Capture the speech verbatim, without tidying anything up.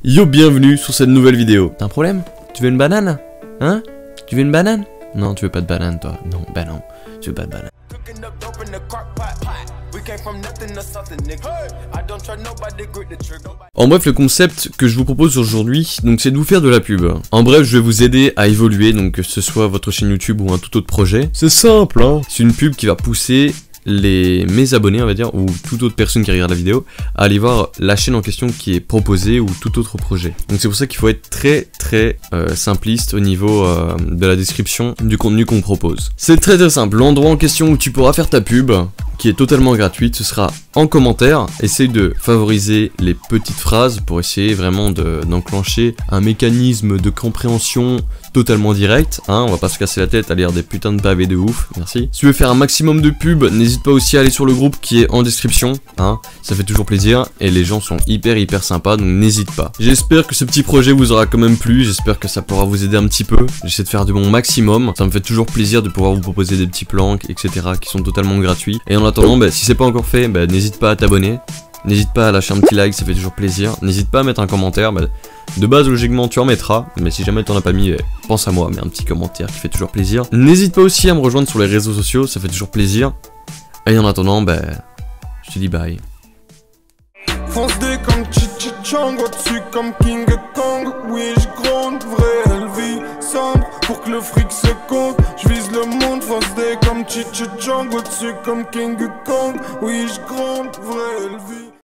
Yo, bienvenue sur cette nouvelle vidéo. T'as un problème? Tu veux une banane? Hein? Tu veux une banane? Non, tu veux pas de banane, toi. Non, bah non, tu veux pas de banane. En bref, le concept que je vous propose aujourd'hui, donc c'est de vous faire de la pub. En bref, je vais vous aider à évoluer, donc que ce soit votre chaîne YouTube ou un tout autre projet. C'est simple, hein. C'est une pub qui va pousser les mes abonnés, on va dire, ou toute autre personne qui regarde la vidéo, à aller voir la chaîne en question qui est proposée ou tout autre projet. Donc c'est pour ça qu'il faut être très très euh, simpliste au niveau euh, de la description du contenu qu'on propose. C'est très très simple. L'endroit en question où tu pourras faire ta pub, qui est totalement gratuite, ce sera en commentaire. Essaye de favoriser les petites phrases pour essayer vraiment d'enclencher un mécanisme de compréhension totalement direct, hein, on va pas se casser la tête à lire des putains de pavés de ouf, merci. Si tu veux faire un maximum de pubs, n'hésite pas aussi à aller sur le groupe qui est en description, hein, ça fait toujours plaisir, et les gens sont hyper hyper sympas, donc n'hésite pas. J'espère que ce petit projet vous aura quand même plu, j'espère que ça pourra vous aider un petit peu, j'essaie de faire de mon maximum, ça me fait toujours plaisir de pouvoir vous proposer des petits plans, et cetera, qui sont totalement gratuits. Et en attendant, bah, si c'est pas encore fait, bah, n'hésite pas à t'abonner. N'hésite pas à lâcher un petit like, ça fait toujours plaisir. N'hésite pas à mettre un commentaire, bah, de base logiquement tu en mettras, mais si jamais t'en as pas mis, eh, pense à moi, mets un petit commentaire qui fait toujours plaisir. N'hésite pas aussi à me rejoindre sur les réseaux sociaux, ça fait toujours plaisir. Et en attendant, bah, je te dis bye. Fonce des comme Chichi Chang, au-dessus comme King Kong. Oui, je gronde, vraie vie sombre pour que le fric se compte. Je vise le monde, fonce des comme Chichi Chang, au-dessus comme King Kong. Oui, je gronde, vraie vie.